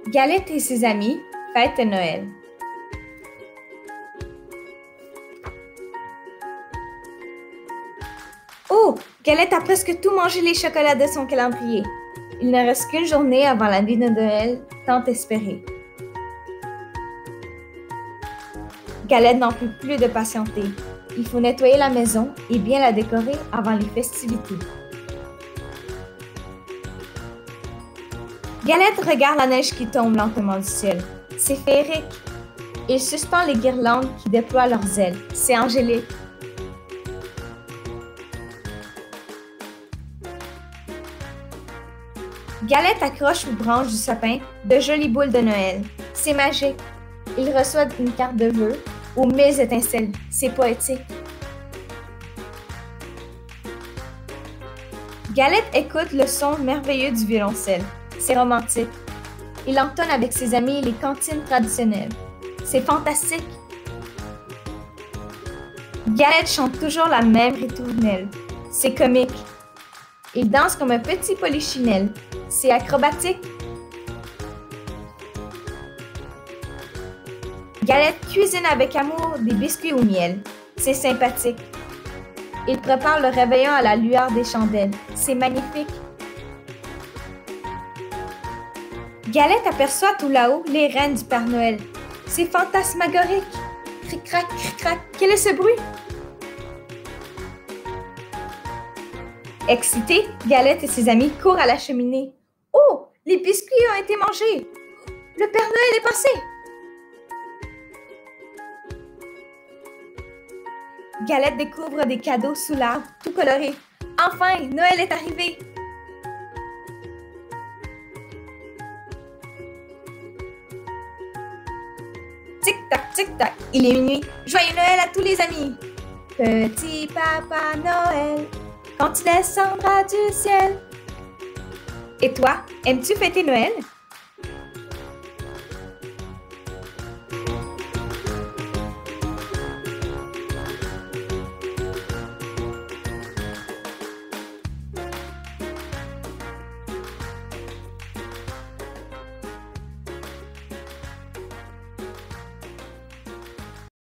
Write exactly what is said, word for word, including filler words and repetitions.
Galette et ses amis fêtent Noël. Oh! Galette a presque tout mangé les chocolats de son calendrier. Il ne reste qu'une journée avant la nuit de Noël, tant espérée. Galette n'en peut plus de patienter. Il faut nettoyer la maison et bien la décorer avant les festivités. Galette regarde la neige qui tombe lentement du ciel. C'est féerique. Il suspend les guirlandes qui déploient leurs ailes. C'est angélique. Galette accroche aux branches du sapin de jolies boules de Noël. C'est magique. Il reçoit une carte de vœux aux mille étincelles. C'est poétique. Galette écoute le son merveilleux du violoncelle. C'est romantique. Il entonne avec ses amis les cantines traditionnelles. C'est fantastique. Galette chante toujours la même ritournelle. C'est comique. Il danse comme un petit polichinelle. C'est acrobatique. Galette cuisine avec amour des biscuits au miel. C'est sympathique. Il prépare le réveillon à la lueur des chandelles. C'est magnifique. Galette aperçoit tout là-haut les reines du Père Noël. C'est fantasmagorique. Cric-crac, cric-crac. Quel est ce bruit? Excitée, Galette et ses amis courent à la cheminée. Oh! Les biscuits ont été mangés! Le Père Noël est passé! Galette découvre des cadeaux sous l'arbre, tout colorés. Enfin, Noël est arrivé! Tic-tac, tic-tac, il est minuit. Joyeux Noël à tous les amis! Petit Papa Noël, quand tu descendras du ciel. Et toi, aimes-tu fêter Noël?